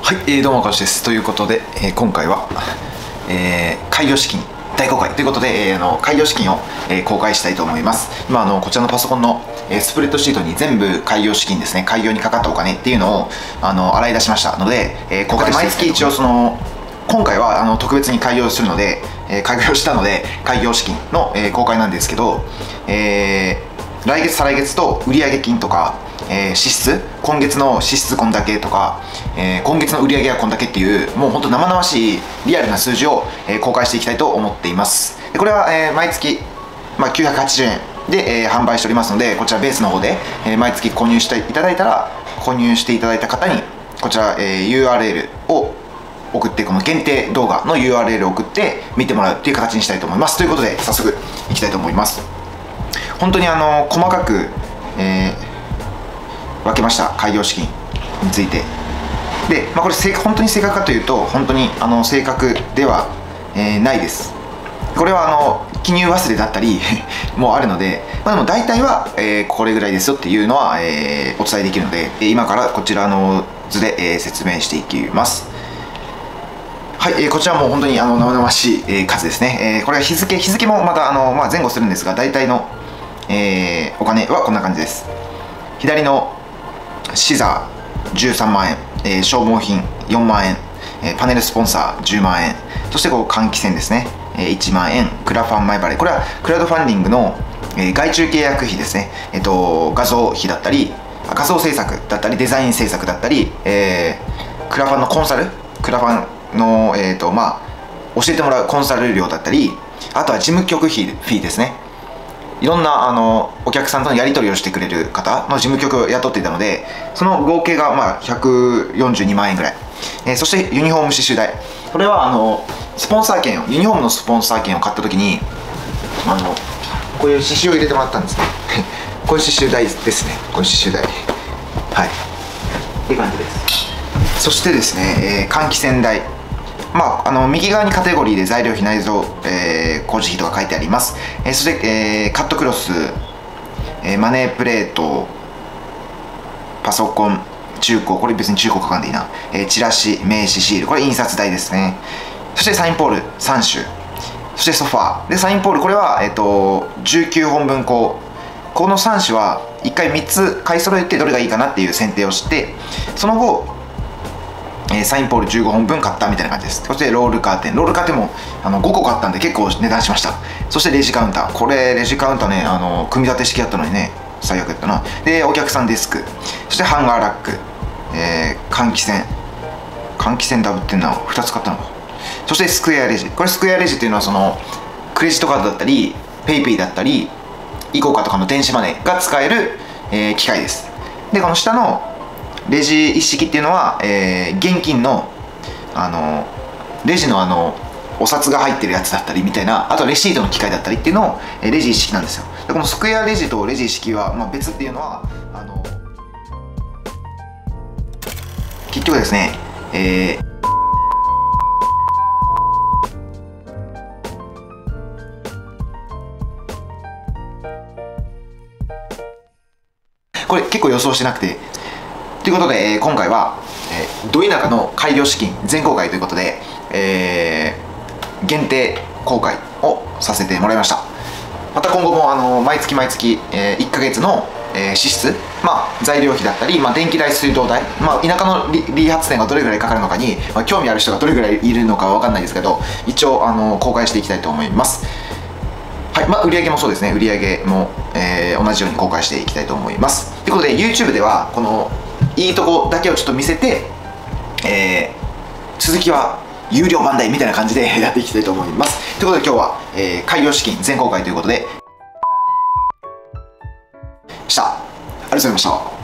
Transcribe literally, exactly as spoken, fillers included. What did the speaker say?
はい、えー、どうも、かしです。ということで、えー、今回は、えー、開業資金大公開ということで、えー、あの開業資金を、えー、公開したいと思います。今あのこちらのパソコンの、えー、スプレッドシートに全部開業資金ですね、開業にかかったお金っていうのをあの洗い出しましたので、えー、公開毎月一応その今回はあの特別に開業するので、えー、開業したので開業資金の、えー、公開なんですけど、えー、来月再来月と売上金とか、えー、支出、今月の支出こんだけとか、えー、今月の売上はこんだけっていうもう本当生々しいリアルな数字を、えー、公開していきたいと思っています。でこれは、えー、毎月、まあ、きゅうひゃくはちじゅうえんで、えー、販売しておりますので、こちらベースの方で、えー、毎月購入していただいたら購入していただいた方にこちら、えー、ユーアールエル を送って、この限定動画の ユーアールエル を送って見てもらうっていう形にしたいと思います。ということで早速いきたいと思います。本当にあの細かく、えー分けました。開業資金についてで、まあ、これ正確本当に正確かというと本当にあの正確では、えー、ないです。これはあの記入忘れだったりもあるので、まあ、でも大体は、えー、これぐらいですよっていうのは、えー、お伝えできるので、今からこちらの図で、えー、説明していきます。はい、えー、こちらも本当にあの生々しい、えー、数ですね。えー、これは日付日付もまたあの、まあ、前後するんですが、大体の、えー、お金はこんな感じです。左のシザーじゅうさんまんえん、えー、消耗品よんまんえん、えー、パネルスポンサーじゅうまんえん、そしてこう換気扇ですね、えー、いちまんえん、クラファン前払い、これはクラウドファンディングの、えー、外注契約費ですね、えー、と画像費だったり画像制作だったりデザイン制作だったり、えー、クラファンのコンサルクラファンの、えーとまあ、教えてもらうコンサル料だったり、あとは事務局費フィーですね。いろんなあのお客さんとのやり取りをしてくれる方の事務局を雇っていたので、その合計がまあひゃくよんじゅうにまんえんぐらい、えー、そしてユニフォーム刺繍代、これはあのスポンサー券をユニフォームのスポンサー券を買った時にあのこういう刺繍を入れてもらったんですねこういう刺繍代ですね。こういう刺繍代、はいっていう感じです。そしてですね、えー、換気扇代、まあ、あの右側にカテゴリーで材料費、内蔵、えー、工事費とか書いてあります。えー、そして、えー、カットクロス、えー、マネープレート、パソコン、中古、これ別に中古書かんでいいな、えー、チラシ、名刺、シール、これ印刷代ですね。そしてサインポールさん種、そしてソファーでサインポール、これは、えー、とじゅうきゅうほんぶんこう、このさん種はいっかいみっつ買い揃えてどれがいいかなっていう選定をして、その後えー、サインポールじゅうごほんぶん買ったみたいな感じです。そしてロールカーテンロールカーテンもあのごこ買ったんで結構値段しました。そしてレジカウンター、これレジカウンターね、あの組み立て式やったのにね最悪やったな。でお客さんデスク、そしてハンガーラック、えー、換気扇換気扇ダブってんな、ふたつ買ったのか。そしてスクエアレジ、これスクエアレジっていうのはそのクレジットカードだったりペイペイだったりイコカとかの電子マネーが使える、えー、機械です。でこの下のレジ一式っていうのは、えー、現金のあのレジのあのお札が入ってるやつだったりみたいな、あとレシートの機械だったりっていうのを、えー、レジ一式なんですよ。でこのスクエアレジとレジ一式は、まあ、別っていうのはあの結局ですね、えーこれ結構予想してなくて、ということで、えー、今回は、えー、ど田舎の開業資金全公開ということで、えー、限定公開をさせてもらいました。また今後もあの毎月毎月、えー、いっかげつの、えー、支出、まあ、材料費だったり、まあ、電気代水道代、まあ、田舎の理髪店がどれぐらいかかるのかに、まあ、興味ある人がどれぐらいいるのかは分かんないですけど、一応あの公開していきたいと思います。はい、まあ、売上もそうですね、売上も、えー、同じように公開していきたいと思います。ということで YouTube ではこのいいとこだけをちょっと見せて、えー、続きは有料版でみたいな感じでやっていきたいと思います。ということで今日は、えー、開業資金全公開ということでした。ありがとうございました。